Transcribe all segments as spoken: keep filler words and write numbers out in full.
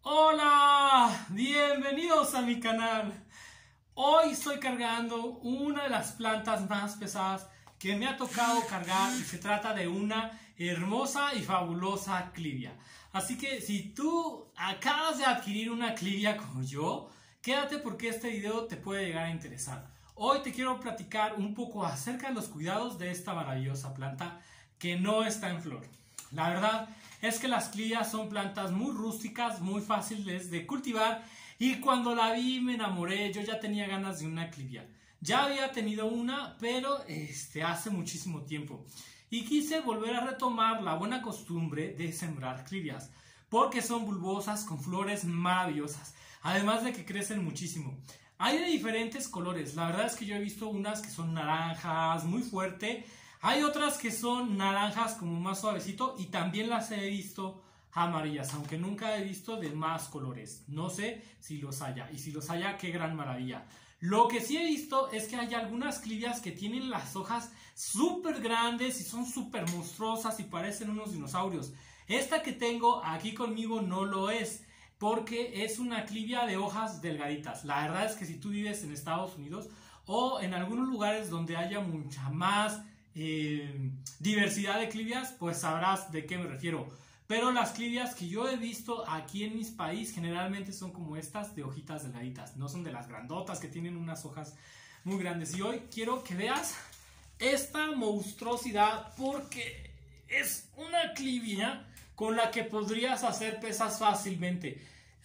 Hola, bienvenidos a mi canal. Hoy estoy cargando una de las plantas más pesadas que me ha tocado cargar y se trata de una hermosa y fabulosa clivia. Así que si tú acabas de adquirir una clivia como yo, quédate porque este video te puede llegar a interesar. Hoy te quiero platicar un poco acerca de los cuidados de esta maravillosa planta que no está en flor. La verdad es que las clivias son plantas muy rústicas, muy fáciles de cultivar y cuando la vi me enamoré. Yo ya tenía ganas de una clivia. Ya había tenido una, pero este, hace muchísimo tiempo. Y quise volver a retomar la buena costumbre de sembrar clivias, porque son bulbosas con flores maravillosas, además de que crecen muchísimo. Hay de diferentes colores, la verdad es que yo he visto unas que son naranjas, muy fuerte. Hay otras que son naranjas como más suavecito y también las he visto amarillas, aunque nunca he visto de más colores. No sé si los haya, y si los haya, qué gran maravilla. Lo que sí he visto es que hay algunas clivias que tienen las hojas súper grandes y son súper monstruosas y parecen unos dinosaurios. Esta que tengo aquí conmigo no lo es, porque es una clivia de hojas delgaditas. La verdad es que si tú vives en Estados Unidos o en algunos lugares donde haya mucha más eh, diversidad de clivias, pues sabrás de qué me refiero. Pero las clivias que yo he visto aquí en mis países generalmente son como estas de hojitas delgaditas. No son de las grandotas que tienen unas hojas muy grandes. Y hoy quiero que veas esta monstruosidad porque es una clivia con la que podrías hacer pesas fácilmente.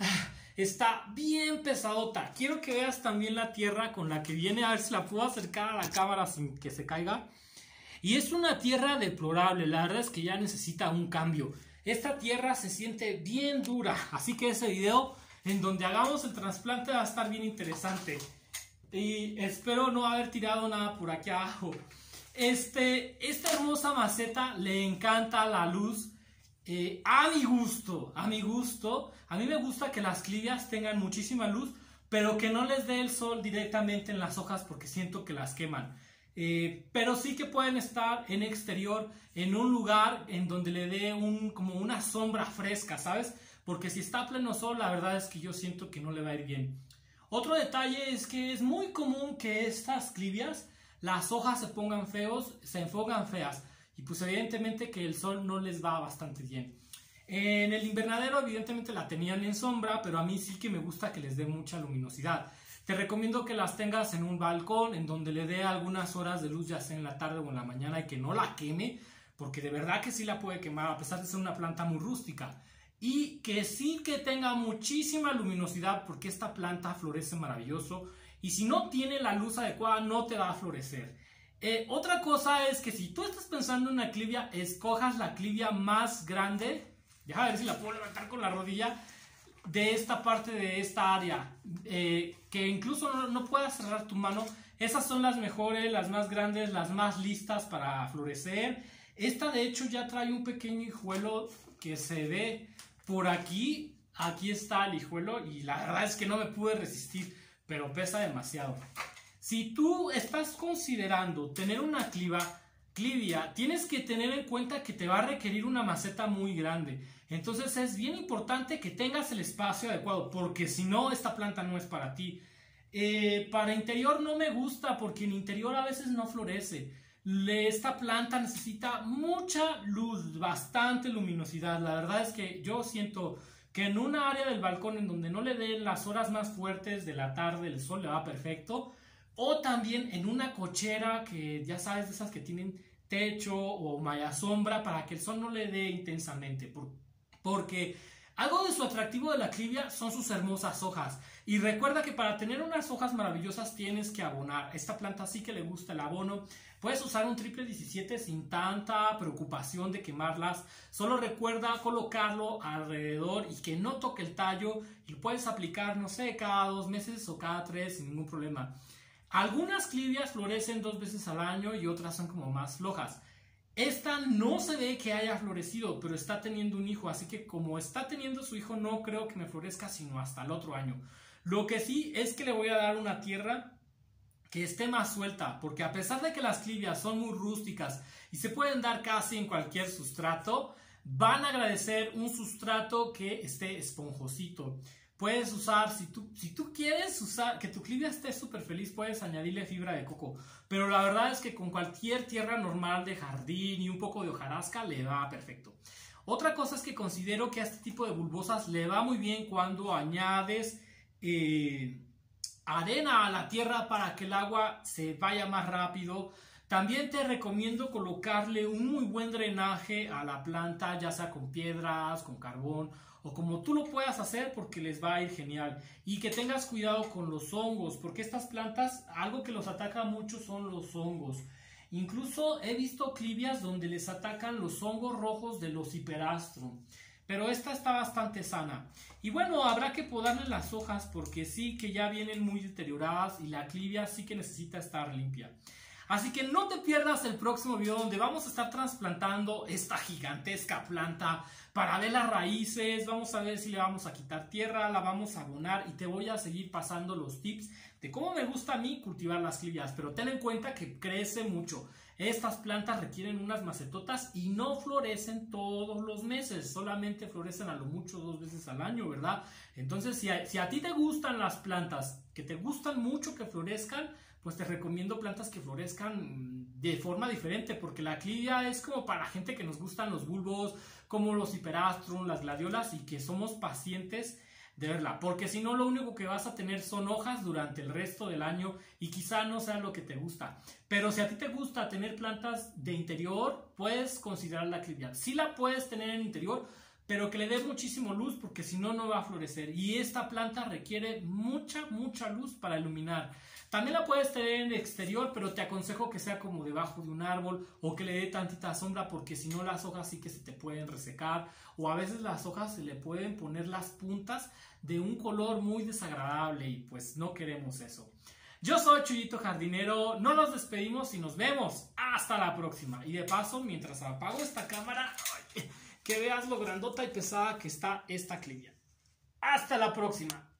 Está bien pesadota. Quiero que veas también la tierra con la que viene. A ver si la puedo acercar a la cámara sin que se caiga. Y es una tierra deplorable. La verdad es que ya necesita un cambio. Esta tierra se siente bien dura, así que ese video en donde hagamos el trasplante va a estar bien interesante. Y espero no haber tirado nada por aquí abajo. Este, esta hermosa maceta le encanta la luz. Eh, a mi gusto, a mi gusto, a mí me gusta que las clivias tengan muchísima luz, pero que no les dé el sol directamente en las hojas porque siento que las queman. Eh, pero sí que pueden estar en exterior, en un lugar en donde le dé un, como una sombra fresca, ¿sabes? Porque si está a pleno sol, la verdad es que yo siento que no le va a ir bien. Otro detalle es que es muy común que estas clivias, las hojas se pongan feos, se enfocan feas. Y pues evidentemente que el sol no les va bastante bien. En el invernadero evidentemente la tenían en sombra, pero a mí sí que me gusta que les dé mucha luminosidad. Te recomiendo que las tengas en un balcón en donde le dé algunas horas de luz, ya sea en la tarde o en la mañana, y que no la queme, porque de verdad que sí la puede quemar a pesar de ser una planta muy rústica. Y que sí que tenga muchísima luminosidad porque esta planta florece maravilloso y si no tiene la luz adecuada no te va a florecer. Eh, otra cosa es que si tú estás pensando en una clivia, escojas la clivia más grande. Deja ver si la puedo levantar con la rodilla. De esta parte de esta área, eh, que incluso no, no puedas cerrar tu mano. Esas son las mejores, las más grandes, las más listas para florecer. Esta de hecho ya trae un pequeño hijuelo que se ve por aquí. Aquí está el hijuelo y la verdad es que no me pude resistir, pero pesa demasiado. Si tú estás considerando tener una cliva, clivia, tienes que tener en cuenta que te va a requerir una maceta muy grande. Entonces es bien importante que tengas el espacio adecuado, porque si no, esta planta no es para ti. Eh, para interior no me gusta, porque en interior a veces no florece. Le, esta planta necesita mucha luz, bastante luminosidad. La verdad es que yo siento que en una área del balcón en donde no le den las horas más fuertes de la tarde, el sol le va perfecto. O también en una cochera que ya sabes, de esas que tienen techo o malla sombra, para que el sol no le dé intensamente. Por, porque algo de su atractivo de la clivia son sus hermosas hojas. Y recuerda que para tener unas hojas maravillosas tienes que abonar. Esta planta sí que le gusta el abono. Puedes usar un triple diecisiete sin tanta preocupación de quemarlas. Solo recuerda colocarlo alrededor y que no toque el tallo. Y puedes aplicar, no sé, cada dos meses o cada tres sin ningún problema. Algunas clivias florecen dos veces al año y otras son como más flojas. Esta no se ve que haya florecido, pero está teniendo un hijo, así que como está teniendo su hijo no creo que me florezca sino hasta el otro año. Lo que sí es que le voy a dar una tierra que esté más suelta, porque a pesar de que las clivias son muy rústicas y se pueden dar casi en cualquier sustrato, van a agradecer un sustrato que esté esponjosito. Puedes usar, si tú, si tú quieres usar, que tu clivia esté súper feliz, puedes añadirle fibra de coco. Pero la verdad es que con cualquier tierra normal de jardín y un poco de hojarasca le va perfecto. Otra cosa es que considero que a este tipo de bulbosas le va muy bien cuando añades eh, arena a la tierra para que el agua se vaya más rápido. También te recomiendo colocarle un muy buen drenaje a la planta, ya sea con piedras, con carbón o como tú lo puedas hacer, porque les va a ir genial. Y que tengas cuidado con los hongos, porque estas plantas, algo que los ataca mucho son los hongos. Incluso he visto clivias donde les atacan los hongos rojos de los hiperastrum. Pero esta está bastante sana. Y bueno, habrá que podarle las hojas porque sí que ya vienen muy deterioradas y la clivia sí que necesita estar limpia. Así que no te pierdas el próximo video donde vamos a estar trasplantando esta gigantesca planta para ver las raíces. Vamos a ver si le vamos a quitar tierra, la vamos a abonar y te voy a seguir pasando los tips de cómo me gusta a mí cultivar las clivias. Pero ten en cuenta que crece mucho. Estas plantas requieren unas macetotas y no florecen todos los meses, solamente florecen a lo mucho dos veces al año, ¿verdad? Entonces, si a, si a ti te gustan las plantas, que te gustan mucho que florezcan, pues te recomiendo plantas que florezcan de forma diferente, porque la clivia es como para gente que nos gustan los bulbos, como los hiperastrum, las gladiolas, y que somos pacientes de verla, porque si no lo único que vas a tener son hojas durante el resto del año y quizá no sea lo que te gusta. Pero si a ti te gusta tener plantas de interior, puedes considerar la clivia. Sí la puedes tener en interior, pero que le dé muchísimo luz, porque si no, no va a florecer. Y esta planta requiere mucha, mucha luz para iluminar. También la puedes tener en el exterior, pero te aconsejo que sea como debajo de un árbol o que le dé tantita sombra, porque si no las hojas sí que se te pueden resecar, o a veces las hojas se le pueden poner las puntas de un color muy desagradable y pues no queremos eso. Yo soy Chuyito Jardinero, no nos despedimos y nos vemos hasta la próxima. Y de paso, mientras apago esta cámara, que veas lo grandota y pesada que está esta clivia. Hasta la próxima.